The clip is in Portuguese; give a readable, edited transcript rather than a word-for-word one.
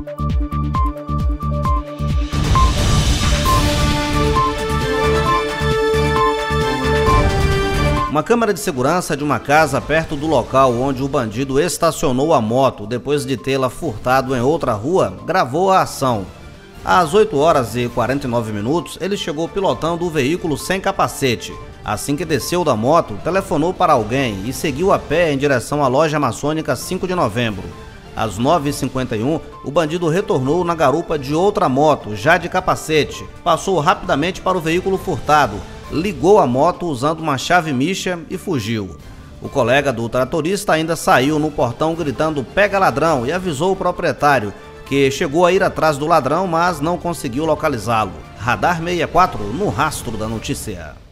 Uma câmera de segurança de uma casa perto do local onde o bandido estacionou a moto depois de tê-la furtado em outra rua gravou a ação. Às 8h49, ele chegou pilotando o veículo sem capacete. Assim que desceu da moto, telefonou para alguém e seguiu a pé em direção à loja maçônica 5 de novembro. Às 9h51, o bandido retornou na garupa de outra moto, já de capacete. Passou rapidamente para o veículo furtado, ligou a moto usando uma chave micha e fugiu. O colega do tratorista ainda saiu no portão gritando "pega ladrão" e avisou o proprietário, que chegou a ir atrás do ladrão, mas não conseguiu localizá-lo. Radar 64 no rastro da notícia.